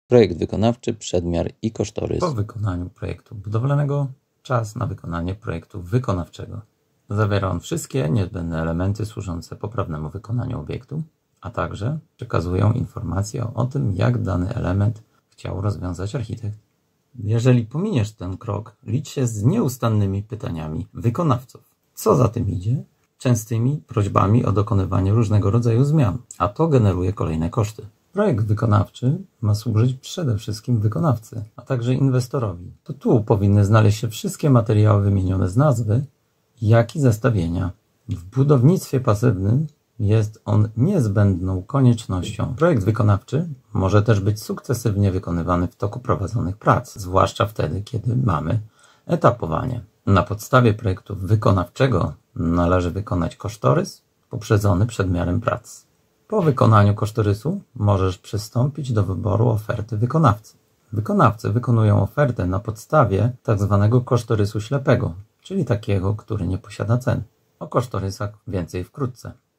Projekt wykonawczy, przedmiar i kosztorys. Po wykonaniu projektu budowlanego czas na wykonanie projektu wykonawczego. Zawiera on wszystkie niezbędne elementy służące poprawnemu wykonaniu obiektu, a także przekazują informacje o tym, jak dany element chciał rozwiązać architekt. Jeżeli pominiesz ten krok, licz się z nieustannymi pytaniami wykonawców. Co za tym idzie? Częstymi prośbami o dokonywanie różnego rodzaju zmian, a to generuje kolejne koszty. Projekt wykonawczy ma służyć przede wszystkim wykonawcy, a także inwestorowi. To tu powinny znaleźć się wszystkie materiały wymienione z nazwy, jak i zestawienia. W budownictwie pasywnym jest on niezbędną koniecznością. Projekt wykonawczy może też być sukcesywnie wykonywany w toku prowadzonych prac, zwłaszcza wtedy, kiedy mamy etapowanie. Na podstawie projektu wykonawczego należy wykonać kosztorys poprzedzony przedmiarem prac. Po wykonaniu kosztorysu możesz przystąpić do wyboru oferty wykonawcy. Wykonawcy wykonują ofertę na podstawie tzw. kosztorysu ślepego, czyli takiego, który nie posiada cen. O kosztorysach więcej wkrótce.